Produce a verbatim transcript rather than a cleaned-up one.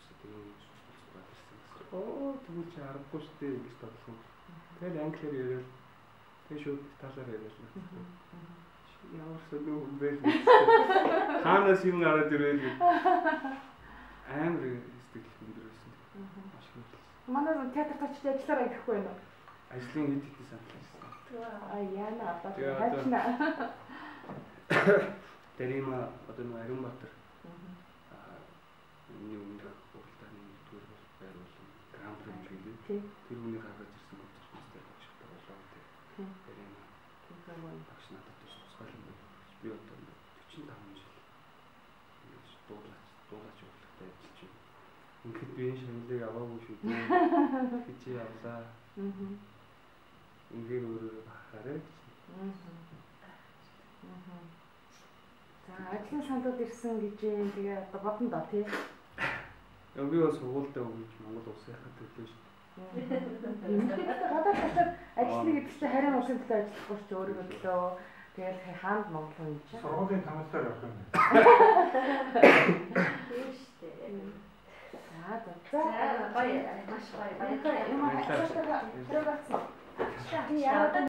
Оо тэгвэл чи аргагүй шүү дээ гэж бодлоо. Тэгэл англиар яриад тэг шууд талаар яриад л. Ямар сонио юм бэ? Хаанаас юм гараад ирээ гэж амар сэтгэл хөдлөсөн. Маш их. Манай театр тачд ажиллаараа ирэхгүй байна уу? Ажлын хэд хэдэн саналсан. Аа яана одоо хайчна. Тэрима одоо нэг Аримбатар. Аа энэ өмнө уралдааны нэгдүгээр байруулсан Гранд При гэдэг. Тэр үнийг гаргаж ирсэн концерттэй багштай болоо гэдэг. Тэрима. Багш надад тусгал юм байна. Би одоо forty five жил ингэж дуулаач дуулаач урлагтай ажиллаж байна. Ингээд би энэ шагналыг аваагүй шүү дээ. Хичээ явлаа. Аа. Ингээд өөрөө бахаарай. Аа. Аа. За ажлын сандууд ирсэн гэж юм тэгээ одоо бодно доо тий. Яа би бас сургуультай өгч Монгол улсын хахад төлөө шүү. Одоо тэгэхээр ажлын гэдэг чинь харин улсын төлөө ажиллахгүй ч өөрийнхөө төлөө тэгэл хаанд Монгол хүн чинь. Сургуулийн тамилтаар явах юм байна. Тийм шүү дээ. За за гоё маш гоё. Юм аа хашаалтаа хэрэг болсон. Би яагаад